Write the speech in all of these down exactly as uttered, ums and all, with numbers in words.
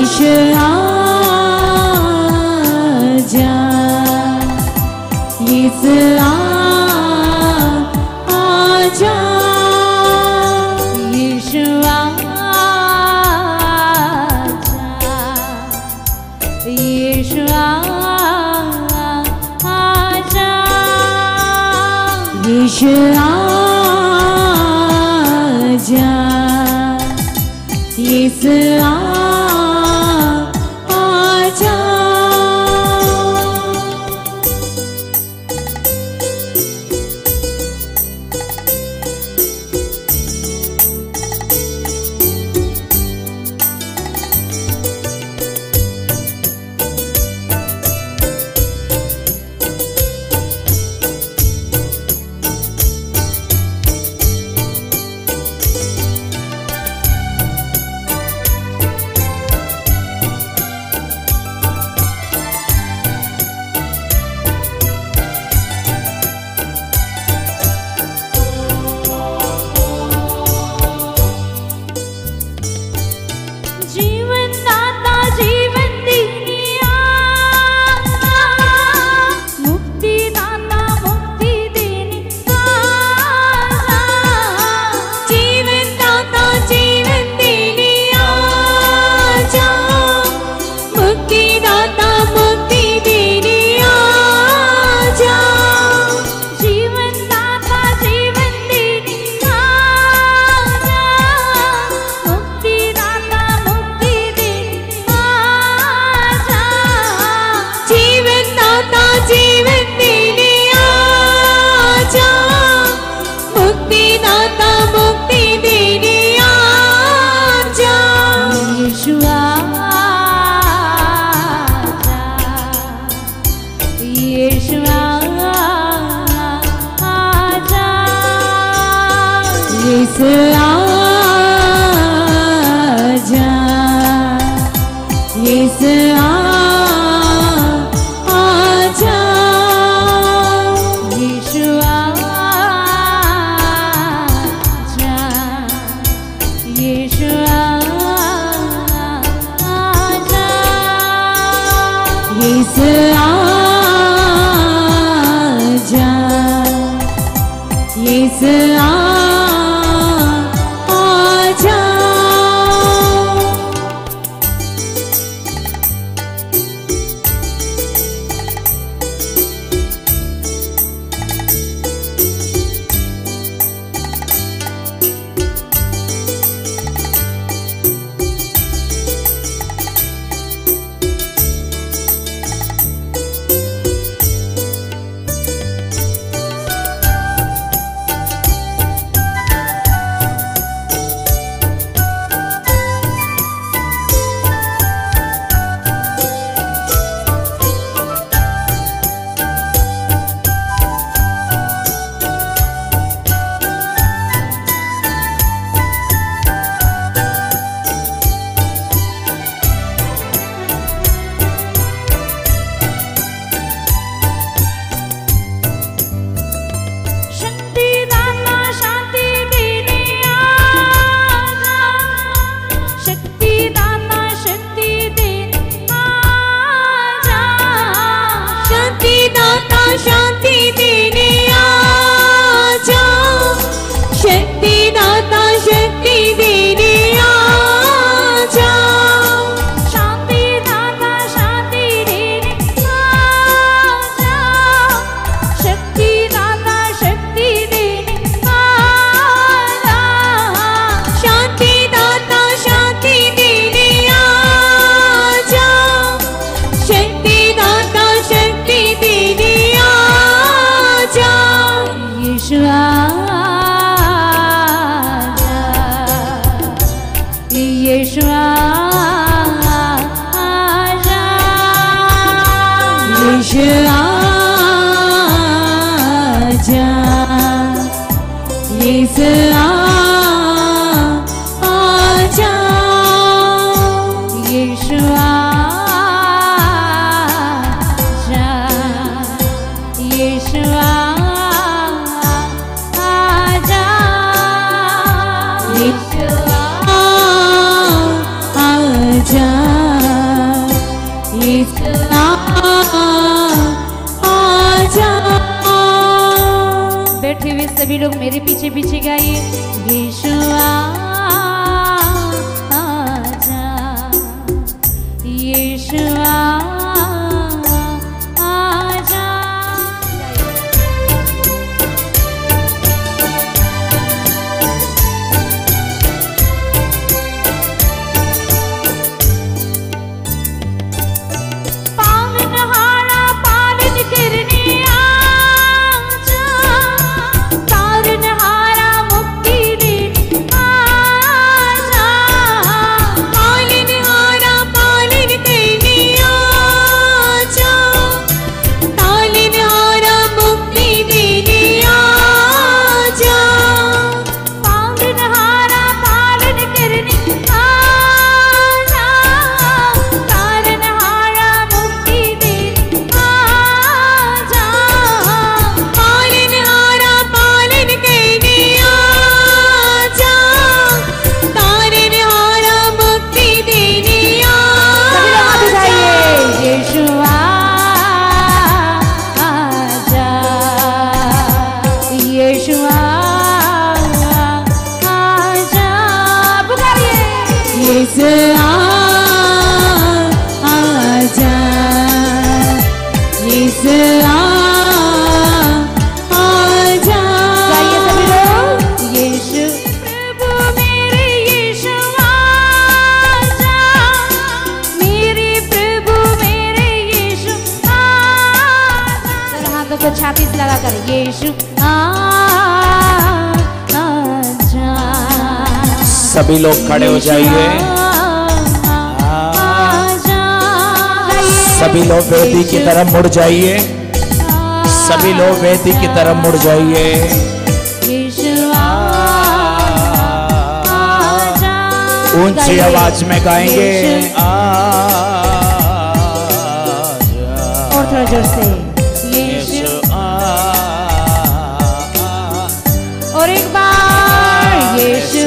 यीशु आजा, यीशु आजा, यीशु आजा, यीशु आजा, यीशु आजा, यीशु आजा। यीशु आजा, यीशु आजा, यीशु आजा, यीशु आजा, यीशु आजा, यीशु आजा। शांति देने आजा, शक्ति दाता शक्ति देने आजा, शांति दाता शांति देने आजा, शक्ति दाता शक्ति देने आजा, शांति दाता शांति देने आजा, शक्ति दाता शक्ति देने आजा, यीशु आजा, यीशु आजा, यीशु आजा, यीशु आजा, यीशु आजा, यीशु आजा, यीशु आजा। सभी लोग मेरे पीछे पीछे गाइए। यीशु आजा, यीशु आजा। पालनहारा पालन करने आजा, तारनहारा मुक्ति देने आजा। पालनहारा पालन करने आजा, तारनहारा मुक्ति देने आजा। पालनहारा पालन करने आजा, तारनहारा मुक्ति देने आजा। पालनहारा पालन करने आजा, तारनहारा मुक्ति देने आजा। यीशु आजा, यीशु आजा। पुकारिए। यीशु आजा, यीशु आजा। गाइए सभी लोग। यीशु प्रभु मेरे यीशु आजा, मेरे प्रभु मेरे यीशु आजा। जरा हाथों को छाती से लगा कर यीशु आजा। सभी लोग खड़े हो जाइए। आजा। सभी लोग वेदी की तरफ मुड़ जाइए। सभी लोग वेदी की तरफ मुड़ जाइए। यीशु आजा। ऊंची आवाज में गाएंगे। और थोड़ा जोर से। यीशु। और एक बार यीशु।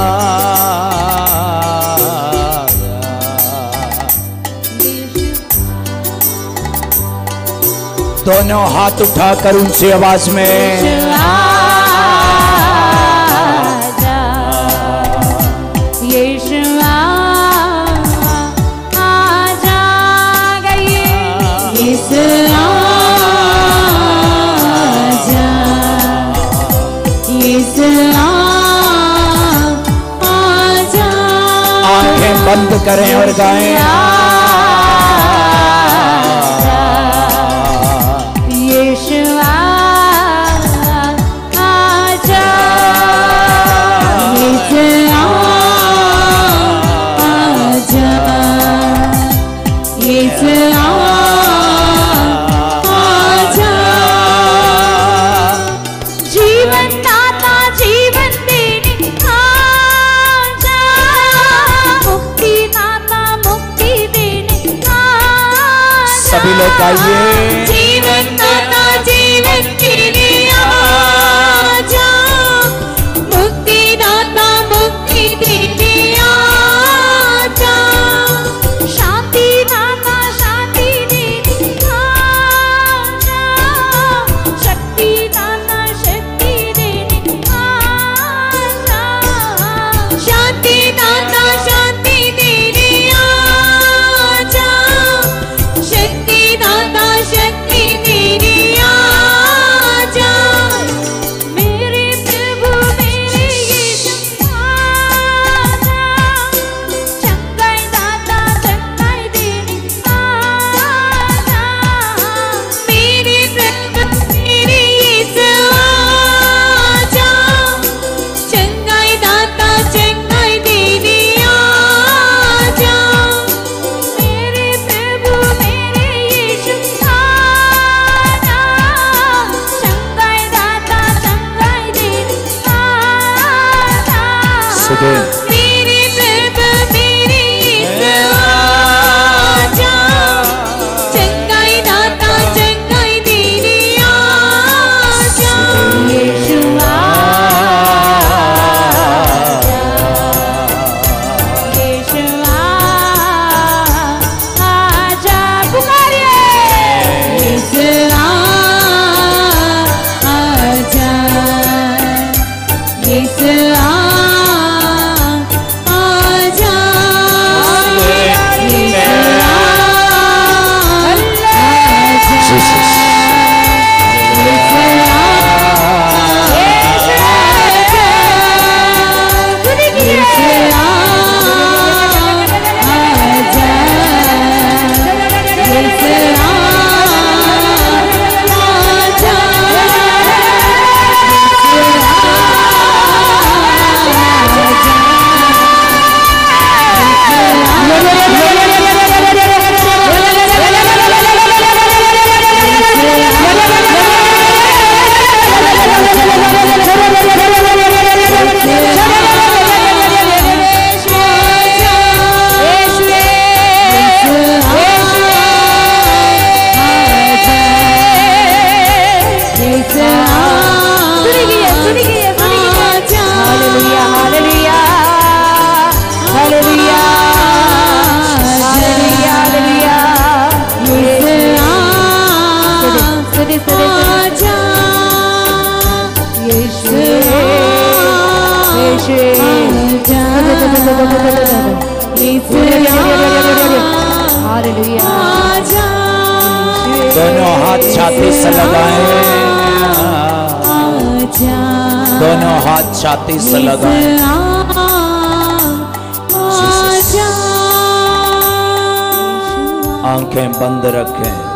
दोनों हाथ उठाकर ऊंची आवाज में। यीशु आजा, यीशु आजा। गाइए। यीशु आजा, यीशु आजा। आंखें बंद करें और गाएं। यीशु आजा, यीशु आजा, यीशु आजा। जीवन दाता जीवन देने आजा, मुक्ति दाता मुक्ति देने आजा। सभी लोग गाइए। जीवन दाता जीवन देने आजा, मुक्ति दाता मुक्ति देने आजा। शांति दाता शांति देने आजा, शक्ति दाता शक्ति देने आजा। शांति दाता शांति देने आजा, शक्ति दाता शक्ति देने आजा। मेरे प्रभु मेरे यीशु आजा, चंगाई दाता चंगाई देने आजा। मेरे प्रभु मेरे यीशु आजा, चंगाई दाता चंगाई देने आजा। मेरे प्रभु मेरे यीशु आजा, चंगाई दाता चंगाई देने आजा। सुबह मेरे प्रभु मेरे यीशु आजा, चंगाई दाता चंगाई देने आजा। यीशु आजा, यीशु आजा। पुकारिए। यीशु आजा, आजा दोनों हाथ छाती से लगाएं, आजा दोनों हाथ छाती से लगाएं। आजा आंखें बंद रखें।